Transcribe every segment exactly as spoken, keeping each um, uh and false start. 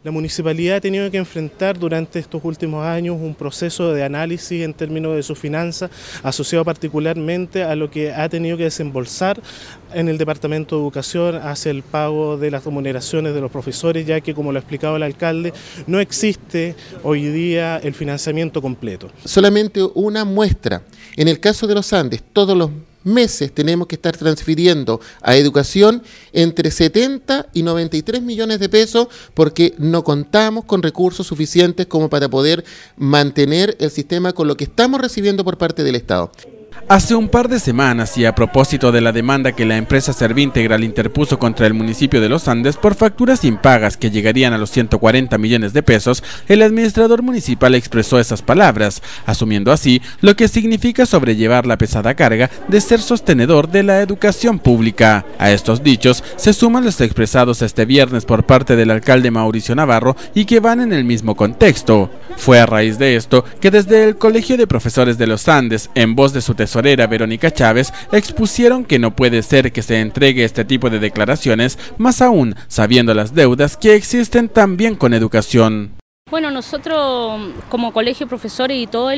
La municipalidad ha tenido que enfrentar durante estos últimos años un proceso de análisis en términos de sus finanzas, asociado particularmente a lo que ha tenido que desembolsar en el Departamento de Educación hacia el pago de las remuneraciones de los profesores, ya que, como lo ha explicado el alcalde, no existe hoy día el financiamiento completo. Solamente una muestra. En el caso de los Andes, todos los meses tenemos que estar transfiriendo a educación entre setenta y noventa y tres millones de pesos porque no contamos con recursos suficientes como para poder mantener el sistema con lo que estamos recibiendo por parte del Estado. Hace un par de semanas, y a propósito de la demanda que la empresa Servintegral interpuso contra el municipio de Los Andes por facturas impagas que llegarían a los ciento cuarenta millones de pesos, el administrador municipal expresó esas palabras, asumiendo así lo que significa sobrellevar la pesada carga de ser sostenedor de la educación pública. A estos dichos se suman los expresados este viernes por parte del alcalde Mauricio Navarro y que van en el mismo contexto. Fue a raíz de esto que desde el Colegio de Profesores de Los Andes, en voz de su tesorera Verónica Chávez, expusieron que no puede ser que se entregue este tipo de declaraciones, más aún sabiendo las deudas que existen también con educación. Bueno, nosotros como colegio de profesores y todos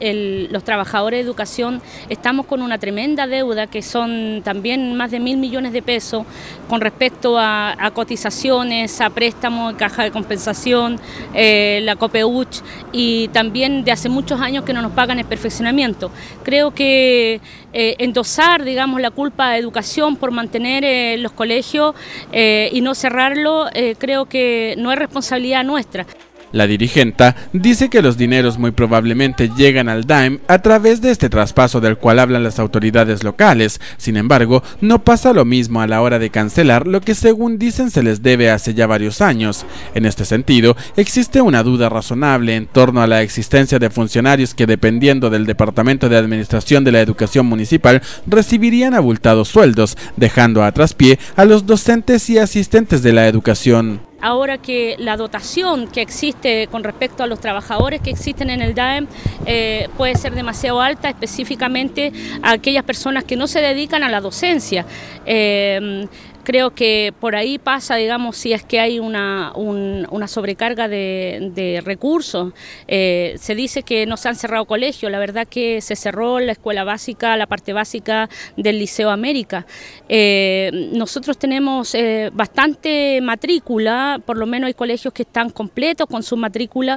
los trabajadores de educación estamos con una tremenda deuda que son también más de mil millones de pesos con respecto a, a cotizaciones, a préstamos, caja de compensación, eh, la COPEUCH y también de hace muchos años que no nos pagan el perfeccionamiento. Creo que eh, endosar, digamos, la culpa a educación por mantener eh, los colegios eh, y no cerrarlo, eh, creo que no es responsabilidad nuestra. La dirigenta dice que los dineros muy probablemente llegan al D A E M a través de este traspaso del cual hablan las autoridades locales. Sin embargo, no pasa lo mismo a la hora de cancelar lo que según dicen se les debe hace ya varios años. En este sentido, existe una duda razonable en torno a la existencia de funcionarios que, dependiendo del Departamento de Administración de la Educación Municipal, recibirían abultados sueldos, dejando a traspié a los docentes y asistentes de la educación. Ahora que la dotación que existe con respecto a los trabajadores que existen en el D A E M eh, puede ser demasiado alta, específicamente a aquellas personas que no se dedican a la docencia. Eh, Creo que por ahí pasa, digamos, si es que hay una, un, una sobrecarga de, de recursos. Eh, se dice que no se han cerrado colegios, la verdad que se cerró la escuela básica, la parte básica del Liceo América. Eh, nosotros tenemos eh, bastante matrícula, por lo menos hay colegios que están completos con su matrícula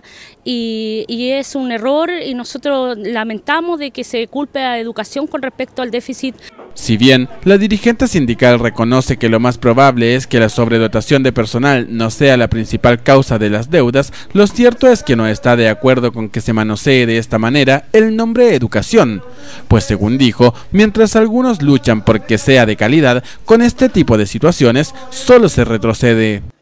y, y es un error y nosotros lamentamos de que se culpe a educación con respecto al déficit. Si bien la dirigente sindical reconoce que lo más probable es que la sobredotación de personal no sea la principal causa de las deudas, lo cierto es que no está de acuerdo con que se manosee de esta manera el nombre educación, pues según dijo, mientras algunos luchan por que sea de calidad, con este tipo de situaciones solo se retrocede.